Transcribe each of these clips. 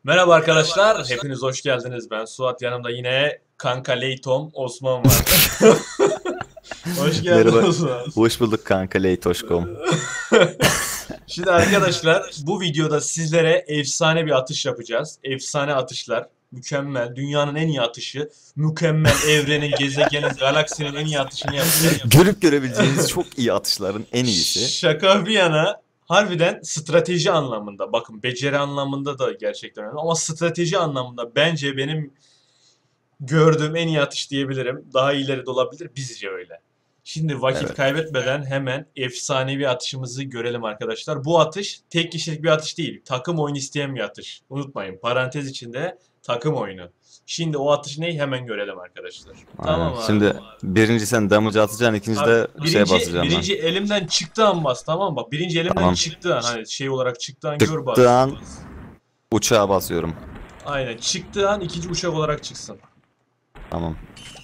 Merhaba arkadaşlar, hepiniz hoş geldiniz. Ben Suat, yanımda yine kanka Leytom Osman var. Hoş geldin Merhaba. Osman. Hoş bulduk kanka Leytoşkom. Şimdi arkadaşlar, bu videoda sizlere efsane bir atış yapacağız. Efsane atışlar, mükemmel, dünyanın en iyi atışı, mükemmel evrenin, gezegenin, galaksinin en iyi atışını yapacağız. Görüp görebileceğiniz çok iyi atışların en iyisi. Şaka bir yana, harbiden strateji anlamında, bakın beceri anlamında da gerçekten önemli ama strateji anlamında bence benim gördüğüm en iyi atış diyebilirim. Daha iyileri de olabilir. Bizce öyle. Şimdi vakit Evet. kaybetmeden hemen efsanevi atışımızı görelim arkadaşlar. Bu atış tek kişilik bir atış değil. Takım oyunu isteyen bir atış. Unutmayın. Parantez içinde takım oyunu. Şimdi o atış ne? Hemen görelim arkadaşlar. Aynen. Tamam abi. Şimdi birinci sen damage atacaksın, ikinci Abi, de şeye birinci, basacağım ben. birinci elimden çıktığı an bas, tamam mı? Bak, birinci elimden Tamam. çıktığı an, hani şey olarak çıktığı an gör Çıktığı bas. an uçağa basıyorum. Aynen. Çıktığı an ikinci uçak olarak çıksın. Tamam.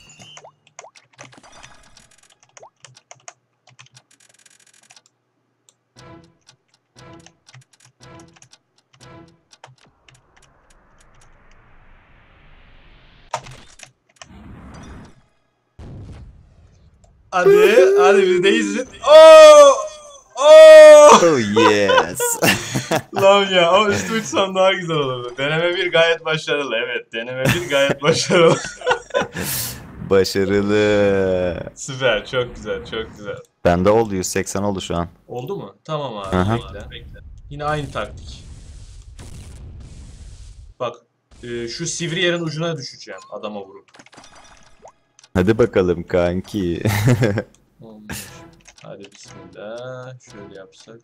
Hadi bir de izin. Oo! Oo! Oh yes. Lan ya, ama üstü uçsam daha güzel olurdu. Deneme bir gayet başarılı. Evet, deneme bir gayet başarılı. Başarılı. Süper, çok güzel, çok güzel. Bende oldu, 180 oldu şu an. Oldu mu? Tamam abi, Aha. bekle. Yine aynı taktik. Bak, şu sivri yerin ucuna düşeceğim adama vurup. Hadi bakalım kanki. 15. Hadi bismillah. Şöyle yapsak.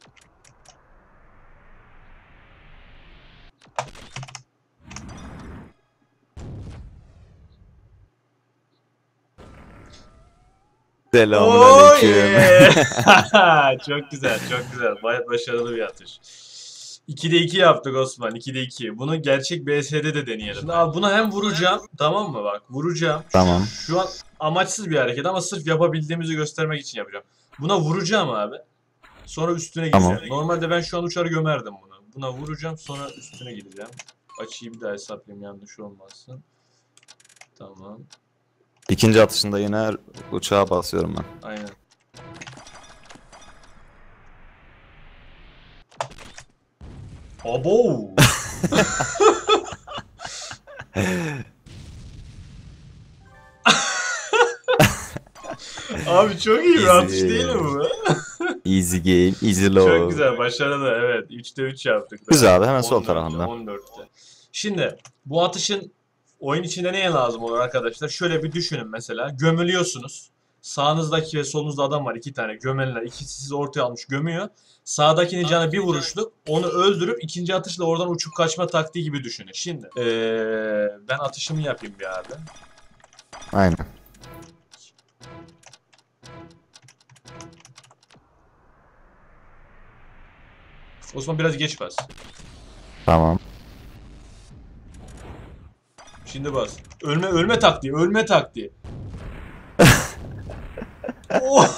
Selamun Oh aleyküm. yeah! Çok güzel, çok güzel. Bayağı başarılı bir atış. 2'de 2 yaptık Osman, 2'de 2. Bunu gerçek BS'de de deneyelim. Şimdi abi buna hem vuracağım, tamam mı bak? Vuracağım. Tamam. Şu an amaçsız bir hareket ama sırf yapabildiğimizi göstermek için yapacağım. Buna vuracağım abi. Sonra üstüne Tamam. gideceğim. Normalde ben şu an uçarı gömerdim bunu. Buna vuracağım, sonra üstüne gideceğim. Açıyı bir daha hesaplayayım, yanlış olmasın. Tamam. İkinci atışında yine uçağa basıyorum ben. Aynen. Abo! Abi çok iyi bir atış değil mi bu? Easy game, easy Çok love. güzel, başarılı. Evet, 3'te 3 yaptık. Güzel abi, hemen sol 14'te, tarafında. 14'te. Şimdi bu atışın oyun içinde neye lazım olur arkadaşlar? Şöyle bir düşünün mesela. Gömülüyorsunuz. Sağınızdaki ve solunuzda adam var, iki tane gömeliler. İkisi sizi ortaya almış gömüyor. Sağdakinin canı bir vuruşluk. Onu öldürüp ikinci atışla oradan uçup kaçma taktiği gibi düşünün. Şimdi ben atışımı yapayım bir abi. Aynen. Osman biraz geç bas. Tamam. Şimdi bas. Ölme taktiği, ölme taktiği. Oh!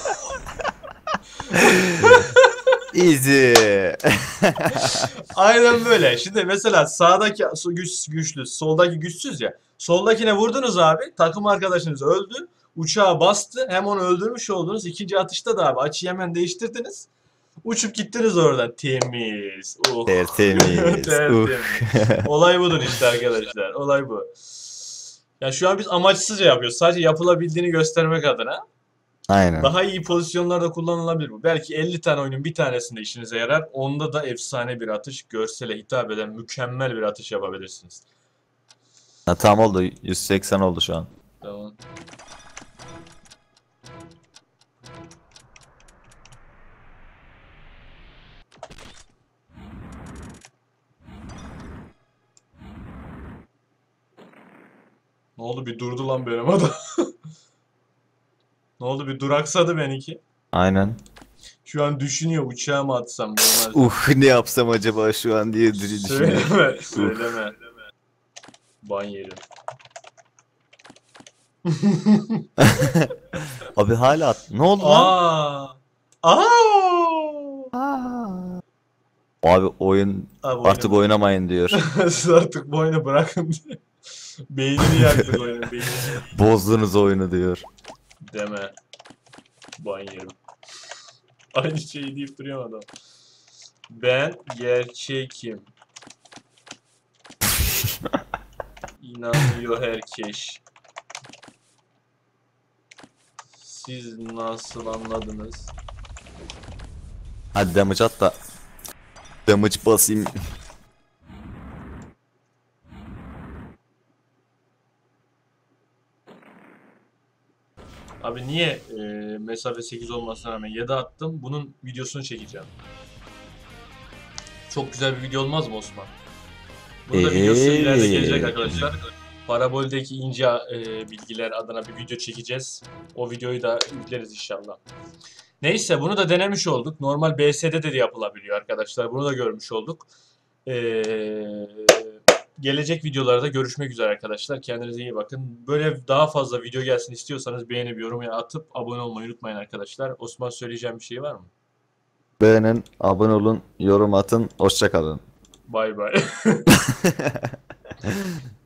Easy. Aynen böyle. Şimdi mesela sağdaki güçlü, soldaki güçsüz ya. Soldakine vurdunuz abi, takım arkadaşınız öldü. Uçağa bastı. Hem onu öldürmüş oldunuz. İkinci atışta da abi açıyı hemen değiştirdiniz. Uçup gittiniz oradan. Temiz. Tertemiz. Tertemiz. Olay budur işte arkadaşlar. Olay bu. Ya şu an biz amaçsızca yapıyoruz. Sadece yapılabildiğini göstermek adına. Aynen. Daha iyi pozisyonlarda kullanılabilir bu. Belki 50 tane oyunun bir tanesinde işinize yarar. Onda da efsane bir atış, görsele hitap eden mükemmel bir atış yapabilirsiniz. Ha, tam oldu. 180 oldu şu an. Tamam. Ne oldu, bir durdu lan benim adam. Ne oldu, bir duraksadı benimki. Aynen. Şu an düşünüyor, uçağa mı atsam normalde. Ne yapsam acaba şu an diye düşünüyorum. Söyleme. Ban yerim. Abi hala ne oldu lan? Aa! Aa! Aa. Abi oyun Abi artık oynamayın diyor. Siz artık bu oyunu bırakın diye. Beynini yaktık oyunun beynini. Bozdunuz oyunu diyor. Deme. Ban yerim. Aynı şeyi deyip duruyor adam. Ben gerçekim. İnanıyor herkes. Siz nasıl anladınız? Hadi damage at da. Damage basayım. Abi niye mesafe 8 olmasına rağmen 7 attım? Bunun videosunu çekeceğim. Çok güzel bir video olmaz mı Osman? Bunun da videosu ileride gelecek arkadaşlar. Paraboldeki ince bilgiler adına bir video çekeceğiz. O videoyu da yükleriz inşallah. Neyse bunu da denemiş olduk. Normal BS'de de yapılabiliyor arkadaşlar. Bunu da görmüş olduk. Gelecek videolarda görüşmek üzere arkadaşlar. Kendinize iyi bakın. Böyle daha fazla video gelsin istiyorsanız beğenip yorum atıp abone olmayı unutmayın arkadaşlar. Osman söyleyeceğim bir şey var mı? Beğenin, abone olun, yorum atın. Hoşça kalın. Bay bay.